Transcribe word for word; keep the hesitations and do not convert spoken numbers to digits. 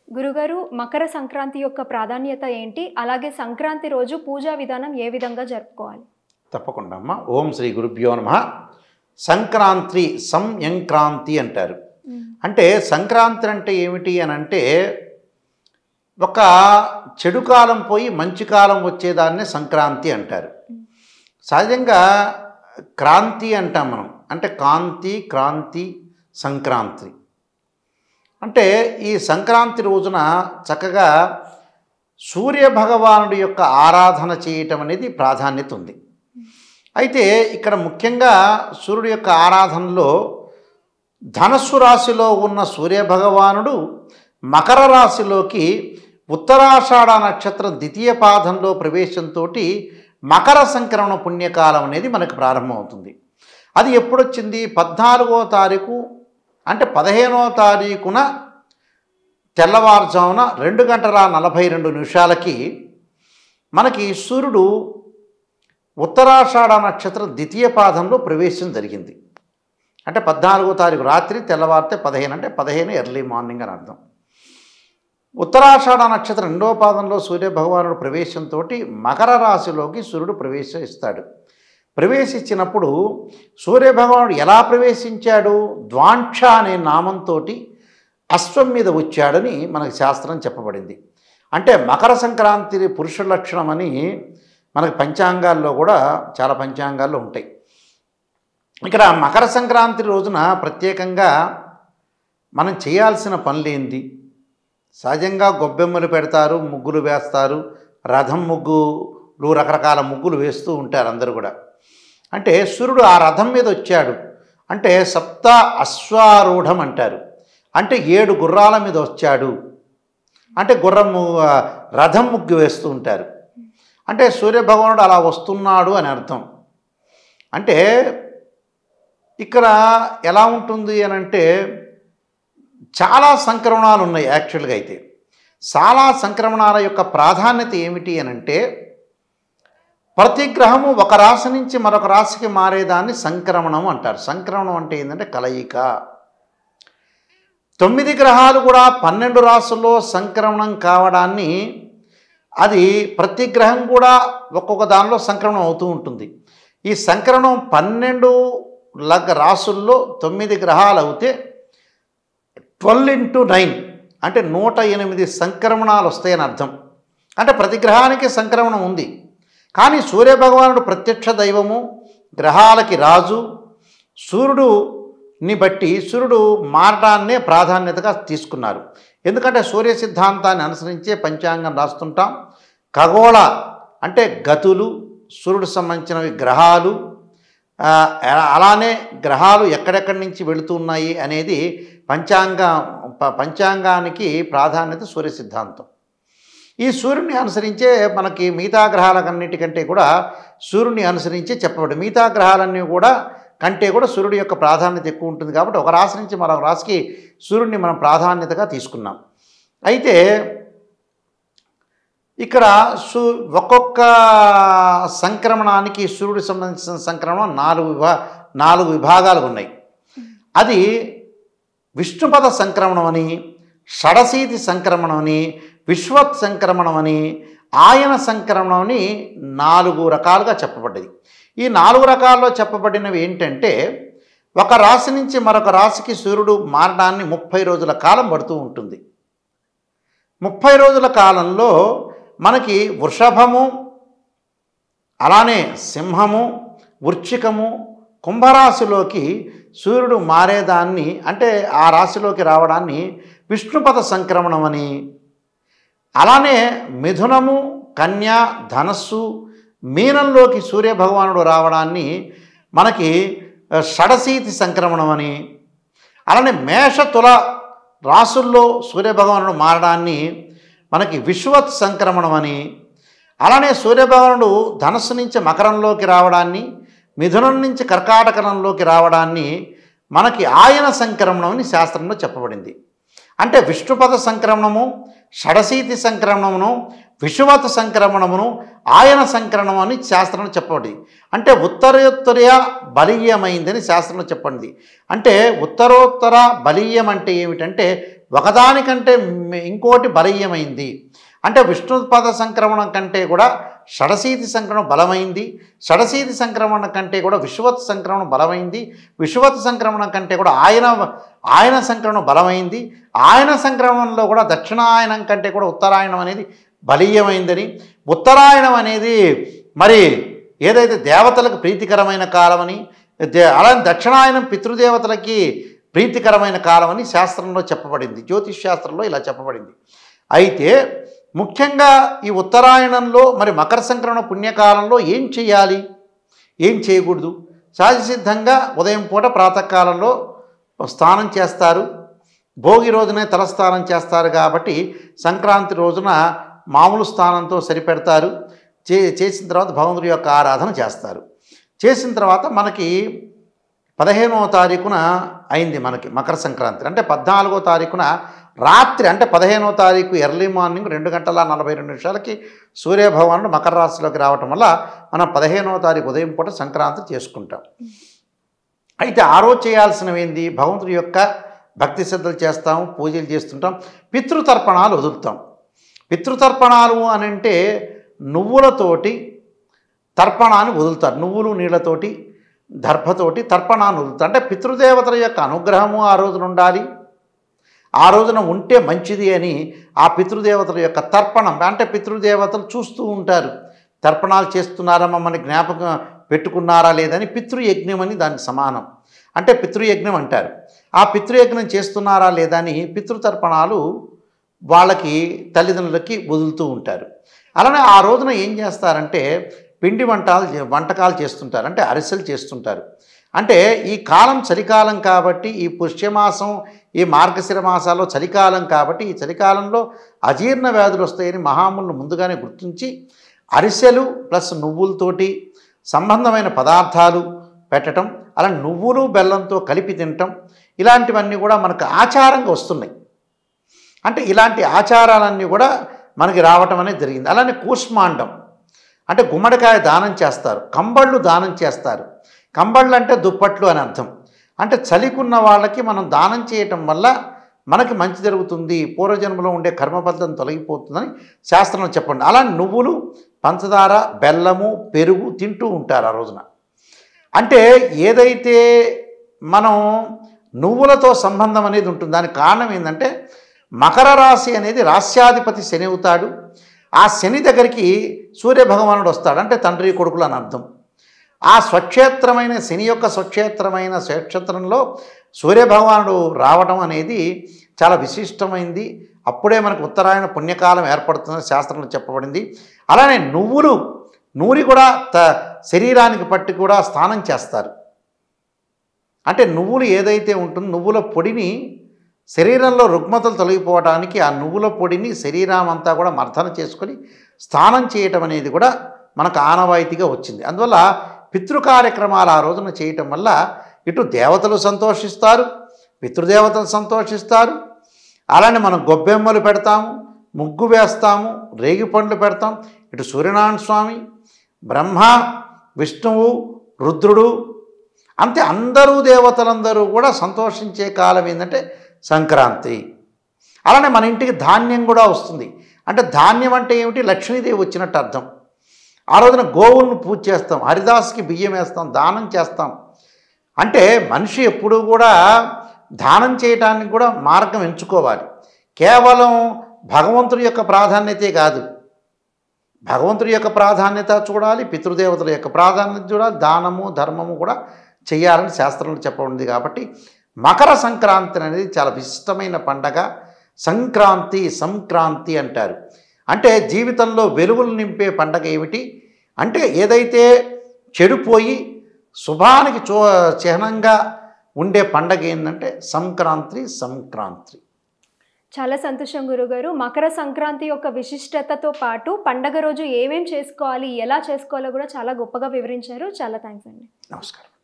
గురుగారు, మకర సంక్రాంతి యొక్క ప్రాధాన్యత ఏంటి? అలాగే సంక్రాంతి రోజు పూజా విధానం ఏ విధంగా జరుపుకోవాలి? తప్పకుండా అమ్మ. ఓం శ్రీ గురుభ్యో నమః. సంక్రాంతి సంయంక్రాంతి అంటారు. అంటే సంక్రాంతి అంటే ఏమిటి అని అంటే ఒక చెడు కాలం పోయి మంచి కాలం వచ్చేదాన్ని సంక్రాంతి అంటారు. సహజంగా క్రాంతి అంటాం మనం. అంటే కాంతి, క్రాంతి, సంక్రాంతి. అంటే ఈ సంక్రాంతి రోజున చక్కగా సూర్య భగవానుడి యొక్క ఆరాధన చేయటం అనేది ప్రాధాన్యత ఉంది. అయితే ఇక్కడ ముఖ్యంగా సూర్యుడి యొక్క ఆరాధనలో ధనస్సు రాశిలో ఉన్న సూర్యభగవానుడు మకర రాశిలోకి ఉత్తరాషాఢ నక్షత్రం ద్వితీయ పాదంలో ప్రవేశంతో మకర సంక్రమణ పుణ్యకాలం అనేది మనకు ప్రారంభమవుతుంది. అది ఎప్పుడొచ్చింది? పద్నాలుగో తారీఖు అంటే పదిహేనో తారీఖున తెల్లవారుజామున రెండు గంటల నలభై రెండు నిమిషాలకి మనకి సూర్యుడు ఉత్తరాషాఢ నక్షత్రం ద్వితీయ పాదంలో ప్రవేశం జరిగింది. అంటే పద్నాలుగో తారీఖు రాత్రి, తెల్లవారితే పదిహేను అంటే పదిహేను ఎర్లీ మార్నింగ్ అని అర్థం. ఉత్తరాషాఢ నక్షత్రం రెండవ పాదంలో సూర్యభగవానుడు ప్రవేశంతో మకర రాశిలోకి సూర్యుడు ప్రవేశిస్తాడు. ప్రవేశించినప్పుడు సూర్యభగవానుడు ఎలా ప్రవేశించాడు? ద్వాంక్ష అనే నామంతో అశ్వం మీద వచ్చాడని మనకు శాస్త్రం చెప్పబడింది. అంటే మకర సంక్రాంతి పురుష లక్షణం అని మనకు పంచాంగాల్లో కూడా చాలా పంచాంగాల్లో ఉంటాయి. ఇక్కడ మకర సంక్రాంతి రోజున ప్రత్యేకంగా మనం చేయాల్సిన పనులేంది? సహజంగా గొబ్బెమ్మలు పెడతారు, ముగ్గులు వేస్తారు, రథం ముగ్గులు, రకరకాల ముగ్గులు వేస్తూ ఉంటారు అందరూ కూడా. అంటే సూర్యుడు ఆ రథం మీద వచ్చాడు అంటే సప్త అశ్వారూఢం అంటారు. అంటే ఏడు గుర్రాల మీద వచ్చాడు అంటే గుర్రం రథం ముగ్గు వేస్తూ ఉంటారు. అంటే సూర్యభగవానుడు అలా వస్తున్నాడు అని అర్థం. అంటే ఇక్కడ ఎలా ఉంటుంది అని అంటే చాలా సంక్రమణాలు ఉన్నాయి. యాక్చువల్గా అయితే చాలా సంక్రమణాల యొక్క ప్రాధాన్యత ఏమిటి అని అంటే ప్రతి గ్రహము ఒక రాశి నుంచి మరొక రాశికి మారేదాన్ని సంక్రమణం అంటారు. సంక్రమణం అంటే ఏంటంటే కలయిక. తొమ్మిది గ్రహాలు కూడా పన్నెండు రాశుల్లో సంక్రమణం కావడాన్ని అది ప్రతి గ్రహం కూడా ఒక్కొక్క దానిలో సంక్రమణం అవుతూ ఉంటుంది. ఈ సంక్రమణం పన్నెండు లగ్ రాశుల్లో తొమ్మిది గ్రహాలు అవుతే ట్వెల్వ్ ఇంటూ నైన్ అంటే నూట ఎనిమిది సంక్రమణాలు వస్తాయని అర్థం. అంటే ప్రతి గ్రహానికి సంక్రమణం ఉంది. కానీ సూర్యభగవానుడు ప్రత్యక్ష దైవము, గ్రహాలకి రాజు. సూర్యుడుని బట్టి సూర్యుడు మారడాన్నే ప్రాధాన్యతగా తీసుకున్నారు. ఎందుకంటే సూర్య సిద్ధాంతాన్ని అనుసరించే పంచాంగం రాస్తుంటాం. ఖగోళ అంటే గతులు, సూర్యుడు సంబంధించినవి గ్రహాలు, అలానే గ్రహాలు ఎక్కడెక్కడి నుంచి వెళుతున్నాయి అనేది పంచాంగ పంచాంగానికి ప్రాధాన్యత సూర్య సిద్ధాంతం. ఈ సూర్యుడిని అనుసరించే మనకి మిగతా గ్రహాలన్నిటికంటే కూడా సూర్యుడిని అనుసరించే చెప్పబడి మిగతా గ్రహాలన్నీ కూడా కంటే కూడా సూర్యుడి యొక్క ప్రాధాన్యత ఎక్కువ ఉంటుంది. కాబట్టి ఒక రాశి నుంచి మరొక రాశికి సూర్యుడిని మనం ప్రాధాన్యతగా తీసుకున్నాం. అయితే ఇక్కడ సూ ఒక్కొక్క సంక్రమణానికి సూర్యుడికి సంబంధించిన సంక్రమణం నాలుగు విభా నాలుగు విభాగాలు ఉన్నాయి. అది విష్ణుపద సంక్రమణం అని, షడశీతి సంక్రమణం అని, విశ్వత్ సంక్రమణం అని, ఆయన సంక్రమణం అని నాలుగు రకాలుగా చెప్పబడ్డది. ఈ నాలుగు రకాల్లో చెప్పబడినవి ఏంటంటే ఒక రాశి నుంచి మరొక రాశికి సూర్యుడు మారడాన్ని ముప్పై రోజుల కాలం పడుతూ ఉంటుంది. ముప్పై రోజుల కాలంలో మనకి వృషభము, అలానే సింహము, వృశ్చికము, కుంభరాశిలోకి సూర్యుడు మారేదాన్ని అంటే ఆ రాశిలోకి రావడాన్ని విష్ణుపద సంక్రమణం అని, అలానే మిథునము, కన్య, ధనస్సు, మీనంలోకి సూర్యభగవానుడు రావడాన్ని మనకి షడశీతి సంక్రమణం అని, అలానే మేష, తుల రాసుల్లో సూర్యభగవానుడు మారడాన్ని మనకి విశ్వత్ సంక్రమణం అని, అలానే సూర్యభగవానుడు ధనస్సు నుంచి మకరంలోకి రావడాన్ని, మిథునం నుంచి కర్కాటకంలోకి రావడాన్ని మనకి ఆయన సంక్రమణం అని శాస్త్రంలో చెప్పబడింది. అంటే విష్ణుపద సంక్రమణము, షడశీతి సంక్రమణమును, విషువత సంక్రమణమును, ఆయన సంక్రమణం అని శాస్త్రంలో చెప్పబడింది. అంటే ఉత్తరోత్తర బలీయమైందని శాస్త్రంలో చెప్పండి. అంటే ఉత్తరోత్తర బలీయం అంటే ఏమిటంటే ఒకదానికంటే ఇంకోటి బలీయమైంది. అంటే విష్ణుపద సంక్రమణం కంటే కూడా షడశీతి సంక్రమణం బలమైంది, షడశీతి సంక్రమణం కంటే కూడా విశ్వవత్ సంక్రమణం బలమైంది, విశ్వవత్ సంక్రమణం కంటే కూడా ఆయన ఆయన సంక్రమణం బలమైంది, ఆయన సంక్రమణంలో కూడా దక్షిణాయనం కంటే కూడా ఉత్తరాయణం అనేది బలీయమైందని, ఉత్తరాయణం అనేది మరి ఏదైతే దేవతలకు ప్రీతికరమైన కాలమని, అలాగే దక్షిణాయనం పితృదేవతలకి ప్రీతికరమైన కాలమని శాస్త్రంలో చెప్పబడింది, జ్యోతిష్ శాస్త్రంలో ఇలా చెప్పబడింది. అయితే ముఖ్యంగా ఈ ఉత్తరాయణంలో మరి మకర సంక్రమణ పుణ్యకాలంలో ఏం చేయాలి, ఏం చేయకూడదు? సహజసిద్ధంగా ఉదయం పూట ప్రాతకాలంలో స్నానం చేస్తారు, భోగి రోజునే తలస్నానం చేస్తారు కాబట్టి సంక్రాంతి రోజున మామూలు స్నానంతో సరిపెడతారు. చే చేసిన తర్వాత భగవంతుడి యొక్క ఆరాధన చేస్తారు. చేసిన తర్వాత మనకి పదిహేనవ తారీఖున అయింది మనకి మకర సంక్రాంతి. అంటే పద్నాలుగో తారీఖున రాత్రి అంటే పదిహేనవ తారీఖు ఎర్లీ మార్నింగ్ రెండు గంటల నలభై రెండు నిమిషాలకి సూర్యభగవానుడు మకర రాశిలోకి రావటం వల్ల మనం పదిహేనవ తారీఖు ఉదయం పూట సంక్రాంతి చేసుకుంటాం. అయితే ఆ రోజు చేయాల్సినవి ఏంది? భగవంతుడి యొక్క భక్తి శ్రద్ధలు చేస్తాము, పూజలు చేస్తుంటాం, పితృతర్పణాలు వదులుతాం. పితృతర్పణాలు అని అంటే నువ్వులతోటి తర్పణాన్ని వదులుతారు. నువ్వులు నీళ్లతోటి దర్భతోటి తర్పణాన్ని వదులుతారు. అంటే పితృదేవతల యొక్క అనుగ్రహము ఆ రోజున ఉండాలి, ఆ రోజున ఉంటే మంచిది అని ఆ పితృదేవతల యొక్క తర్పణం. అంటే పితృదేవతలు చూస్తూ ఉంటారు, తర్పణాలు చేస్తున్నారా, మమ్మల్ని జ్ఞాపకం పెట్టుకున్నారా లేదని. పితృయజ్ఞం అని దానికి సమానం. అంటే పితృయజ్ఞం అంటారు. ఆ పితృయజ్ఞం చేస్తున్నారా లేదా అని పితృతర్పణాలు వాళ్ళకి తల్లిదండ్రులకి వదులుతూ ఉంటారు. అలానే ఆ రోజున ఏం చేస్తారంటే పిండి వంటలు వంటకాలు చేస్తుంటారు, అంటే అరిసెలు చేస్తుంటారు. అంటే ఈ కాలం చలికాలం కాబట్టి, ఈ పుష్యమాసం ఈ మార్గశిర మాసాల్లో చలికాలం కాబట్టి, ఈ చలికాలంలో అజీర్ణ వ్యాధులు వస్తాయని మహాములు ముందుగానే గుర్తించి అరిసెలు ప్లస్ నువ్వులతోటి సంబంధమైన పదార్థాలు పెట్టడం, అలా నువ్వులు బెల్లంతో కలిపి తినటం, ఇలాంటివన్నీ కూడా మనకు ఆచారంగా వస్తున్నాయి. అంటే ఇలాంటి ఆచారాలన్నీ కూడా మనకి రావటం అనేది జరిగింది. అలానే కూష్మాండం అంటే గుమ్మడికాయ దానం చేస్తారు, కంబళ్ళు దానం చేస్తారు. కంబళ్ళు అంటే దుప్పట్లు అని అర్థం. అంటే చలికున్న వాళ్ళకి మనం దానం చేయటం వల్ల మనకి మంచి జరుగుతుంది, పూర్వజన్మలో ఉండే కర్మబద్ధం తొలగిపోతుందని శాస్త్రంలో చెప్పండి. అలా నువ్వులు, పంచదార, బెల్లము, పెరుగు తింటూ ఉంటారు ఆ రోజున. అంటే ఏదైతే మనం నువ్వులతో సంబంధం అనేది ఉంటుంది, దానికి కారణం ఏంటంటే మకర రాశి అనేది రాశ్యాధిపతి శని అవుతాడు. ఆ శని దగ్గరికి సూర్యభగవానుడు వస్తాడు, అంటే తండ్రి కొడుకులు అని అర్థం. ఆ స్వక్షేత్రమైన శని యొక్క స్వక్షేత్రమైన స్వక్షేత్రంలో సూర్యభగవానుడు రావడం అనేది చాలా విశిష్టమైంది. అప్పుడే మనకు ఉత్తరాయణ పుణ్యకాలం ఏర్పడుతుందని శాస్త్రంలో చెప్పబడింది. అలానే నువ్వులు నూరి కూడా త శరీరానికి పట్టి కూడా స్నానం చేస్తారు. అంటే నువ్వులు ఏదైతే ఉంటుందో నువ్వుల పొడిని శరీరంలో రుగ్మతలు తొలగిపోవడానికి ఆ నువ్వుల పొడిని శరీరం అంతా కూడా మర్దన చేసుకొని స్నానం చేయటం అనేది కూడా మనకు ఆనవాయితీగా వచ్చింది. అందువల్ల పితృ కార్యక్రమాలు ఆ రోజున చేయటం వల్ల ఇటు దేవతలు సంతోషిస్తారు, పితృదేవతలు సంతోషిస్తారు. అలానే మనం గొబ్బెమ్మలు పెడతాము, ముగ్గు వేస్తాము, రేగి పండ్లు పెడతాం. ఇటు సూర్యనారాయణ స్వామి, బ్రహ్మ, విష్ణువు, రుద్రుడు, అంతే అందరూ దేవతలందరూ కూడా సంతోషించే కాలం ఏంటంటే సంక్రాంతి. అలానే మన ఇంటికి ధాన్యం కూడా వస్తుంది. అంటే ధాన్యం అంటే ఏమిటి? లక్ష్మీదేవి వచ్చినట్టు అర్థం. ఆ రోజున గోవులను పూజ చేస్తాం, హరిదాస్కి బియ్యం వేస్తాం, దానం చేస్తాం. అంటే మనిషి ఎప్పుడూ కూడా దానం చేయడానికి కూడా మార్గం ఎంచుకోవాలి. కేవలం భగవంతుడి యొక్క ప్రాధాన్యతే కాదు, భగవంతుడి యొక్క ప్రాధాన్యత చూడాలి, పితృదేవతల యొక్క ప్రాధాన్యత చూడాలి, దానము ధర్మము కూడా చేయాలని శాస్త్రంలో చెప్పబడింది. కాబట్టి మకర సంక్రాంతి అనేది చాలా విశిష్టమైన పండగ. సంక్రాంతి సంక్రాంతి అంటారు. అంటే జీవితంలో వెలుగులు నింపే పండగ ఏమిటి అంటే ఏదైతే చెడిపోయి శుభానికి చో చిహ్నంగా ఉండే పండగ ఏంటంటే సంక్రాంతి సంక్రాంతి. చాలా సంతోషం గురుగారు. మకర సంక్రాంతి యొక్క విశిష్టతతో పాటు పండగ రోజు ఏమేం చేసుకోవాలి, ఎలా చేసుకోవాలో కూడా చాలా గొప్పగా వివరించారు. చాలా థ్యాంక్స్ అండి. నమస్కారం.